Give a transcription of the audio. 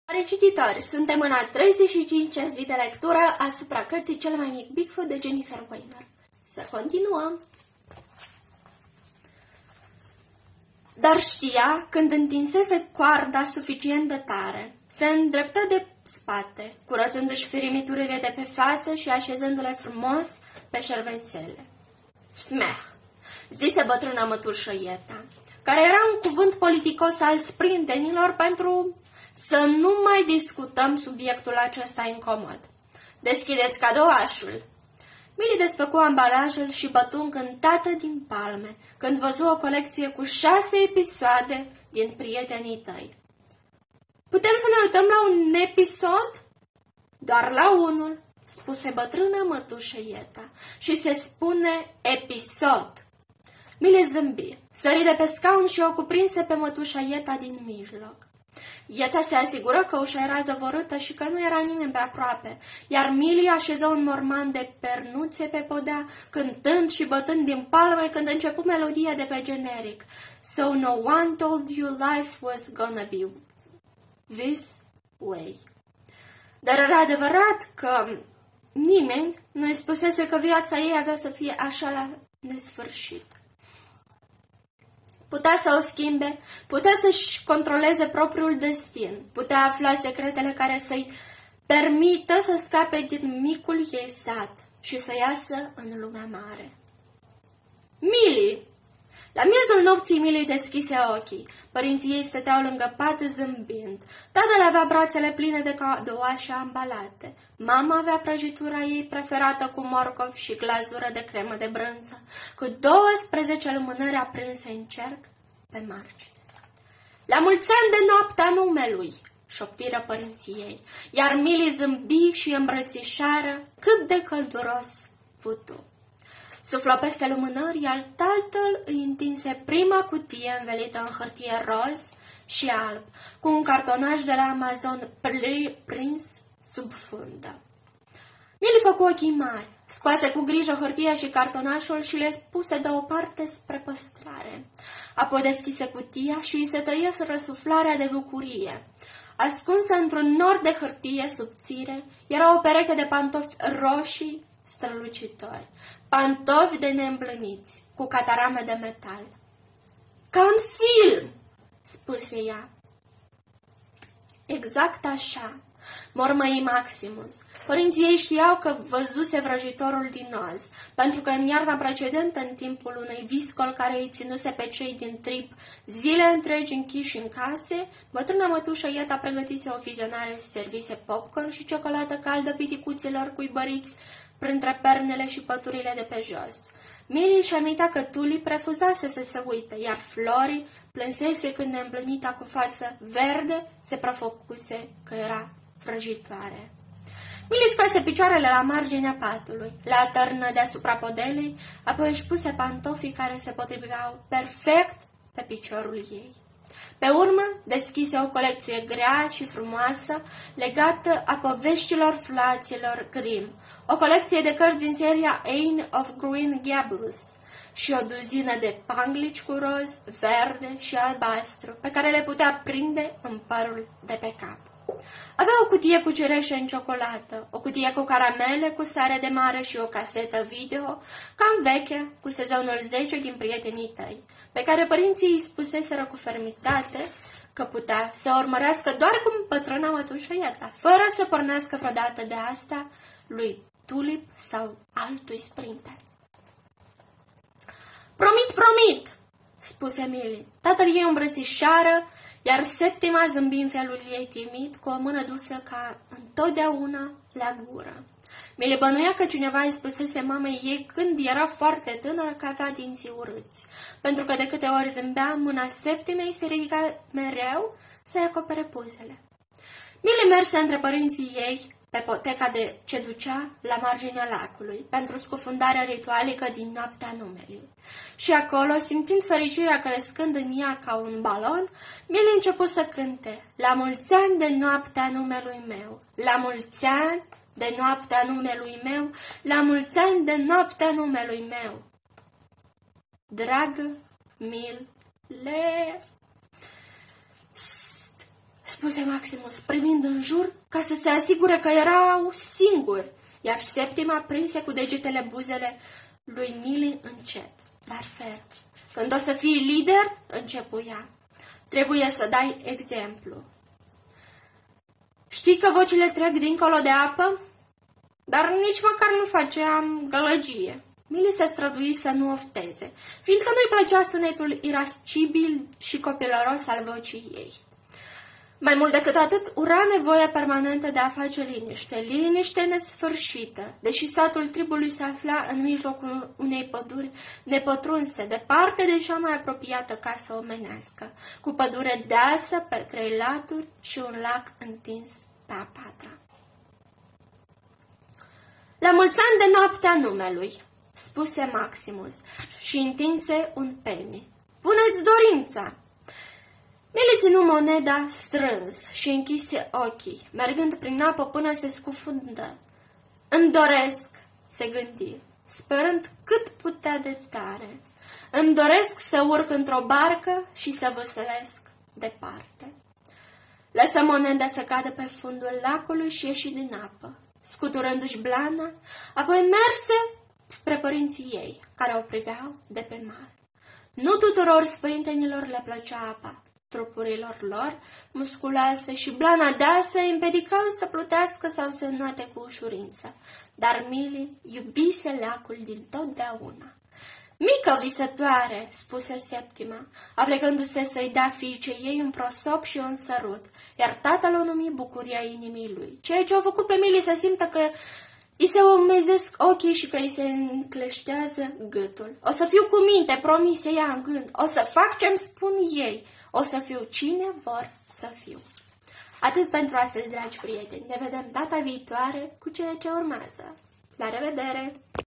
Recititori, suntem în a 35-a zi de lectură asupra cărții Cel mai mic Bigfoot de Jennifer Weiner. Să continuăm! Dar știa, când întinsese coarda suficient de tare, se îndreptă de spate, curățându-și firimiturile de pe față și așezându-le frumos pe șervețele. Smeh, zise bătrâna mătușă Ieta, care era un cuvânt politicos al sprintenilor pentru să nu mai discutăm subiectul acesta incomod. Deschideți cadouașul. Milly desfăcu ambalajul și bătu încântată din palme, când văzu o colecție cu 6 episoade din Prietenii tăi. Putem să ne uităm la un episod? Doar la unul, spuse bătrâna mătușă Ieta, și se spune episod. Milly zâmbi, sări de pe scaun și o cuprinse pe mătușa Ieta din mijloc. Ieta se asigură că ușa era zăvorâtă și că nu era nimeni pe aproape, iar Milly așeză un morman de pernuțe pe podea, cântând și bătând din palme când începu melodia de pe generic. So no one told you life was gonna be this way. Dar era adevărat că nimeni nu îi spusese că viața ei avea să fie așa la nesfârșit. Putea să o schimbe, putea să-și controleze propriul destin, putea afla secretele care să-i permită să scape din micul ei sat și să iasă în lumea mare. Milly! La miezul nopții Milly deschise ochii. Părinții ei stăteau lângă pat zâmbind. Tatăl avea brațele pline de cadouașe ambalate. Mama avea prăjitura ei preferată cu morcov și glazură de cremă de brânză, cu 12 lumânări aprinse în cerc pe margine. La mulți ani de noaptea numelui, șoptiră părinții ei, iar Milly zâmbi și îmbrățișară cât de călduros putu. Suflă peste lumânări, iar tatăl îi întinse prima cutie învelită în hârtie roz și alb, cu un cartonaj de la Amazon prins sub fundă. Milly făcu ochii mari, scoase cu grijă hârtia și cartonașul și le puse deoparte spre păstrare. Apoi deschise cutia și îi se tăiese răsuflarea de bucurie. Ascunsă într-un nor de hârtie subțire, era o pereche de pantofi roșii strălucitori, pantofi de neîmblâniți, cu catarame de metal. Ca în film, spuse ea. Exact așa, mormăi Maximus. Părinții ei știau că văzuse vrăjitorul din Oz, pentru că în iarna precedentă, în timpul unui viscol care îi ținuse pe cei din trip zile întregi închiși în case, bătrâna mătușă Ieta pregătise o vizionare, servise popcorn și ciocolată caldă piticuților cuibăriți printre pernele și păturile de pe jos. Milly își amintea că Tulip refuzase să se uite, iar Flori plânsese când neîmplânita cu față verde se prefăcuse că era vrăjitoare. Milly scoase picioarele la marginea patului, le atârnă deasupra podelei, apoi își puse pantofii care se potriveau perfect pe piciorul ei. Pe urmă, deschise o colecție grea și frumoasă, legată a poveștilor fraților Grimm, o colecție de cărți din seria Anne of Green Gables și o duzină de panglici cu roz, verde și albastru, pe care le putea prinde în părul de pe cap. Avea o cutie cu cireșe în ciocolată, o cutie cu caramele, cu sare de mare și o casetă video, cam veche, cu sezonul 10 din Prietenii tăi, pe care părinții îi spuseseră cu fermitate că putea să urmărească doar cum bătrâna mătușă Ieta, fără să pornească vreodată de asta lui Tulip sau altui sprinter. Promit, spuse Milly. Tatăl ei îmbrățișară, iar Septima zâmbi în felul ei timid, cu o mână dusă ca întotdeauna la gură. Milly bănuia că cineva îi spusese mamei ei când era foarte tânără că avea dinții urâți, pentru că de câte ori zâmbea, mâna Septimei se ridica mereu să-i acopere buzele. Milly merse între părinții ei pe poteca de ce ducea la marginea lacului, pentru scufundarea ritualică din noaptea numelui. Și acolo, simțind fericirea crescând în ea ca un balon, Milly începu să cânte: La mulți ani de noaptea numelui meu, la mulți ani de noaptea numelui meu, la mulți ani de noaptea numelui meu. Dragă Milly, spuse Maximus, privind în jur ca să se asigure că erau singuri, iar Septima prinse cu degetele buzele lui Mili încet, dar ferm. Când o să fii lider, începu ea, trebuie să dai exemplu. Știi că vocile trec dincolo de apă? Dar nici măcar nu faceam gălăgie. Mili se strădui să nu ofteze, fiindcă nu-i plăcea sunetul irascibil și copilăros al vocii ei. Mai mult decât atât, ura nevoia permanentă de a face liniște nesfârșită, deși satul tribului se afla în mijlocul unei păduri nepătrunse, departe de cea mai apropiată casă omenească, cu pădure deasă pe 3 laturi și un lac întins pe a 4-a. La mulți ani de noaptea numelui, spuse Maximus și întinse un penny. Puneți dorința! Mili ținu moneda strâns și închise ochii, mergând prin apă până se scufundă. Îmi doresc, se gândi, sperând cât putea de tare. Îmi doresc să urc într-o barcă și să văsălesc departe. Lăsă moneda să cadă pe fundul lacului și ieși din apă, scuturându-și blana, apoi merse spre părinții ei, care o priveau de pe mal. Nu tuturor sprintenilor le plăcea apa. Trupurilor lor, musculoase și blana deasă, împedicau să plutească sau să înoate cu ușurință, dar Mili iubise lacul din totdeauna. Mică visătoare, spuse Septima, aplecându-se să-i dea fiicei ei un prosop și un sărut, iar tatăl o numi bucuria inimii lui, ceea ce a făcut pe Mili să simtă că îi se umezesc ochii și că îi se încleștează gâtul. O să fiu cu minte, promise ea în gând, o să fac ce-mi spun ei, o să fiu cine vor să fiu. Atât pentru astăzi, dragi prieteni. Ne vedem data viitoare cu ceea ce urmează. La revedere!